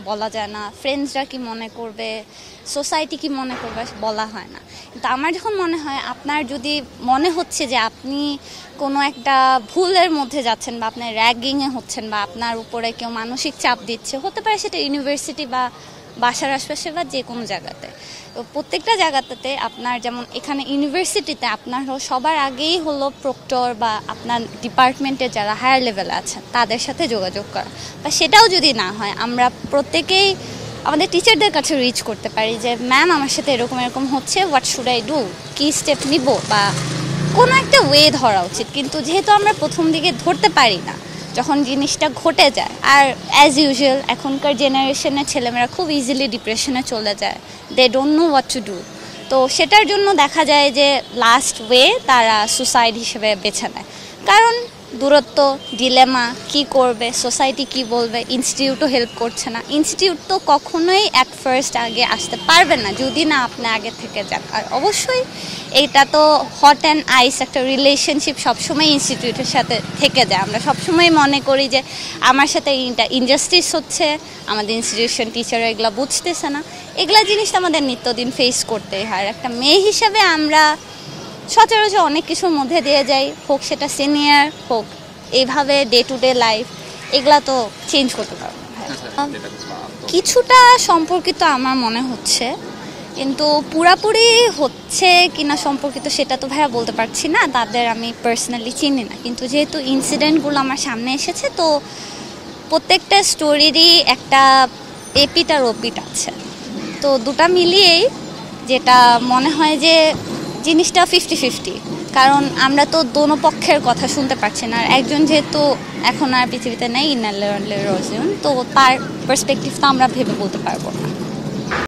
বলা যায় না, ফ্রেন্ডসরা কি মনে করবে, সোসাইটি কি মনে করবে বলা হয় না। কিন্তু আমার যখন মনে হয় আপনার যদি মনে হচ্ছে যে আপনি কোনো একটা ভুলের মধ্যে যাচ্ছেন বা আপনার র্যাগিংয়ে হচ্ছেন বা আপনার উপরে কেউ মানসিক চাপ দিচ্ছে, হতে পারে সেটা ইউনিভার্সিটি বা বাসার আশপাশে বা যে কোনো জায়গাতে। তো প্রত্যেকটা জায়গাতে আপনার যেমন এখানে ইউনিভার্সিটিতে আপনার সবার আগেই হলো প্রক্টর বা আপনার ডিপার্টমেন্টে যারা হায়ার লেভেলে আছেন তাদের সাথে যোগাযোগ করা, বা সেটাও যদি না হয় আমরা প্রত্যেকেই আমাদের টিচারদের কাছে রিচ করতে পারি যে ম্যাম আমার সাথে এরকম এরকম হচ্ছে, হোয়াট শুড আই ডু, কী স্টেপ নিব, বা কোনো একটা ওয়ে ধরা উচিত। কিন্তু যেহেতু আমরা প্রথম দিকে ধরতে পারি না, যখন জিনিসটা ঘটে যায়, আর অ্যাজ ইউজুয়াল এখনকার জেনারেশনের ছেলেমেয়েরা খুব ইজিলি ডিপ্রেশনে চলে যায়, they don't know what to do. তো সেটার জন্য দেখা যায় যে লাস্ট ওয়ে তারা সুসাইড হিসেবে বেছে নেয়, কারণ দূরত্ব, ডিলেমা, কি করবে, সোসাইটি কি বলবে, ইনস্টিটিউটও হেল্প করছে না। ইনস্টিটিউট তো কখনোই অ্যাট ফার্স্ট আগে আসতে পারবে না যদি না আপনি আগে থেকে যান। আর অবশ্যই এইটা তো হট অ্যান্ড আইস একটা রিলেশনশিপ সবসময় ইনস্টিটিউটের সাথে থেকে যায়। আমরা সবসময় মনে করি যে আমার সাথে ইনজাস্টিস হচ্ছে, আমাদের ইনস্টিটিউশন টিচাররা এগুলো বুঝতেছে না। এগুলা জিনিস আমাদের নিত্যদিন ফেস করতেই হয়। একটা মেয়ে হিসাবে আমরা সচরাচর অনেক কিছুর মধ্যে দিয়ে যাই, হোক সেটা সিনিয়র হোক, এইভাবে ডে টু ডে লাইফ এগুলা তো চেঞ্জ করতে পারবো। কিছুটা সম্পর্কিত আমার মনে হচ্ছে, কিন্তু পুরাপুরি হচ্ছে কিনা সম্পর্কিত সেটা তো ভাইয়া বলতে পারছি না, তাদের আমি পার্সোনালি চিনি না। কিন্তু যেহেতু ইনসিডেন্টগুলো আমার সামনে এসেছে, তো প্রত্যেকটা স্টোরিরই একটা এপিট আর ওপিট আছে। তো দুটা মিলিয়েই যেটা মনে হয় যে জিনিসটা 50-50, কারণ আমরা তো দোনো পক্ষের কথা শুনতে পারছি না। আর একজন যেহেতু এখন আর পৃথিবীতে নেই, ইন্নালিল্লাহি ওয়া ইন্না ইলাইহি রাজিউন, তো তার পার্সপেক্টিভ তো আমরা ভেবে বলতে পারবো না।